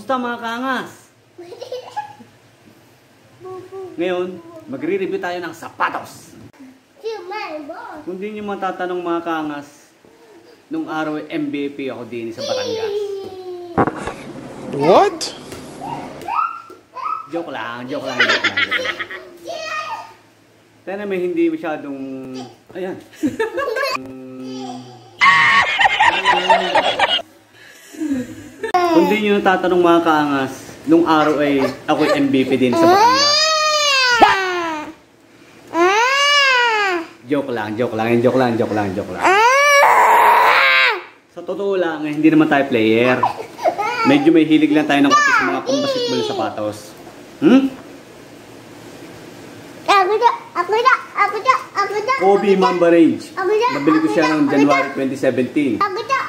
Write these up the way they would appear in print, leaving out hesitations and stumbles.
Kumusta mga kaangas? Ngayon, magre-review tayo ng sapatos. Kung di nyo matatanong mga kaangas, nung araw MVP ako din sa Batangas. What? Joke lang. Tena may hindi masyadong... Ayan. Kung di nyo natatanong mga kaangas, nung araw ay ako MVP din sa Batangas. Joke lang. Sa totoo lang, hindi naman tayo player. Medyo may hilig lang tayo ng konti sa mga pang-basketball na sapatos. Kobe MAMBA range. Nabili ko siya noong January 2017.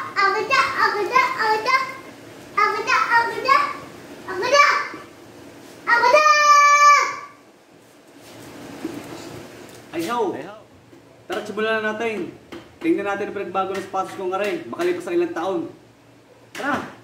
Ayaw! Tara, simulan na natin. Tingnan natin ang pinagbago ng sapatos kong aray. Makalipas ang ilang taon. Tara!